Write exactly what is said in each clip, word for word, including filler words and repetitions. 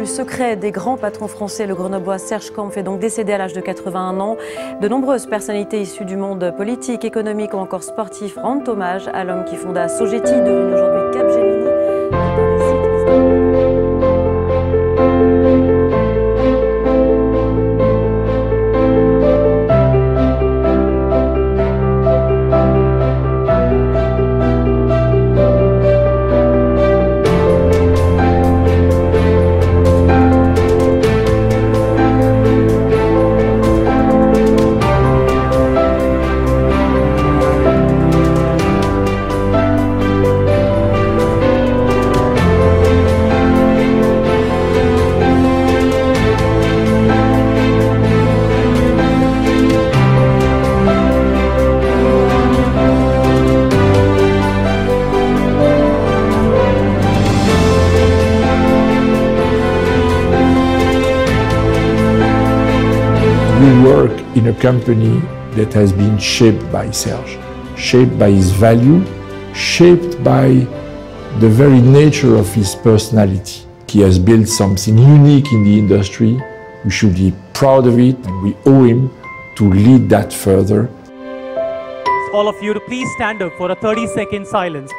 secret des grands patrons français. Le Grenoblois Serge Kampf est donc décédé à l'âge de quatre-vingt-un ans. De nombreuses personnalités issues du monde politique, économique ou encore sportif rendent hommage à l'homme qui fonda Sogeti, devenu aujourd'hui Capgemini. We work in a company that has been shaped by Serge, shaped by his value, shaped by the very nature of his personality. He has built something unique in the industry. We should be proud of it, and we owe him to lead that further. All of you to please stand up for a thirty second silence.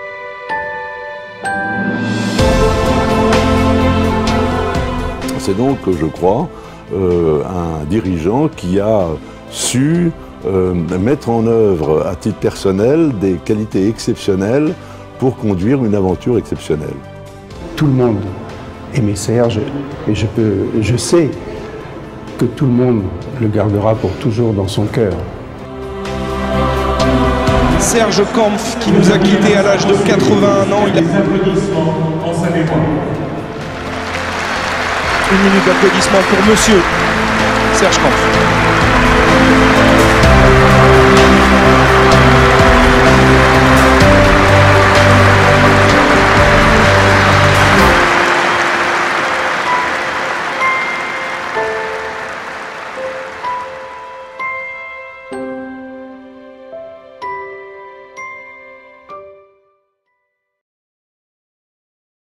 C'est donc, je crois, euh, un dirigeant qui a su euh, mettre en œuvre à titre personnel des qualités exceptionnelles pour conduire une aventure exceptionnelle. Tout le monde aimait Serge et je, peux, je sais que tout le monde le gardera pour toujours dans son cœur. Serge Kampf qui nous a quittés à l'âge de quatre-vingt-un ans. Il a... Les applaudissements en sa mémoire. Une minute d'applaudissements pour monsieur Serge Kampf.